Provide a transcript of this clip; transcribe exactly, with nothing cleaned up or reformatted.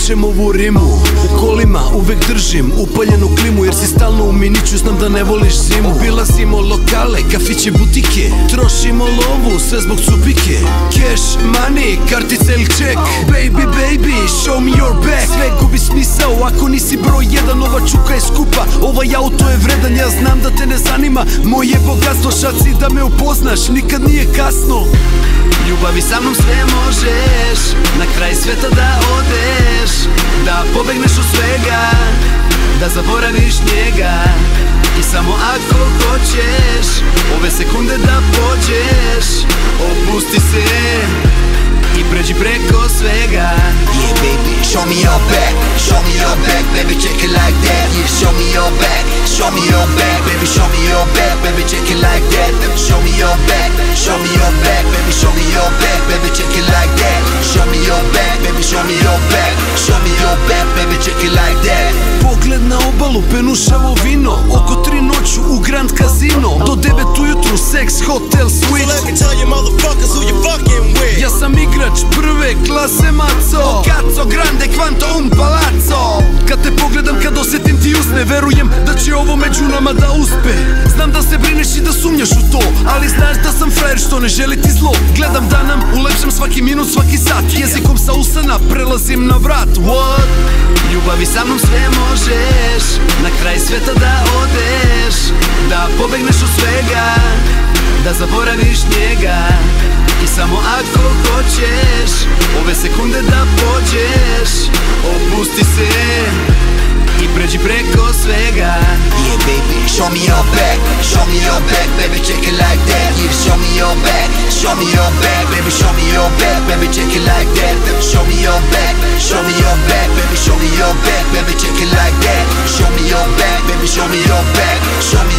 pišem ovu rimu. U kolima uvek držim upaljenu klimu, jer si stalno u miniću, znam da ne voliš zimu. Obilazimo lokale, kafiće, butike, trošimo lovu, sve zbog cupike. Cash, money, kartica ili ček. Baby, baby, show me your back. Sve gubi smisao ako nisi broj jedan, ova čuka je skupa, ovaj auto je vredan. Ja znam da te ne zanima moje bogatstvo, šaci da me upoznaš, nikad nije kasno. Ljubavi sa mnom sve možeš, na kraj sveta da odeš, da pobegneš od svega, da zaboraviš njega. I samo ako hoćeš, ove sekunde da pođeš, opusti se i pređi preko svega. Yeah baby, show me your back, show me your back, baby check it like that. Yeah, show me your back, show me your back, baby show me your back, baby check it like that. Show me your back, show me your back, baby show me your back, baby check it like that. Show me your back, baby show me your back, show me your back, baby check it like that. Pogled na obalu, penušavo vino, oko tri noću u Grand Casino, do devet ujutru seks, hotel, suite. Ja sam igrač prve klase, maco, cazzo grande quanto un palazzo. Kad te pogledam, kad osjetim ti usne, verujem da će ovo među nama da uspe. Znam da se brineš i da sumnjaš u to, ali znaš da sam frajer što ne želi ti zlo. Gledam da nam ulepšam svaki minut, svaki sat, jezikom sa usana prelazim na vrat. What? Ljubavi sa mnom sve možeš, na kraj sveta da odeš, da pobegneš od svega, da zaboraviš njega. I samo ako hoćeš, ove sekunde da pođeš, opusti se i pređi preko svega. Yeah baby, show me your back, show me your back, baby check it like that. Yeah, show me your back, show me your back, baby show me your back, baby check it like that. Show me your back, show me your back, baby show me your back, baby check it like that. Show me your back, baby show me your back, show me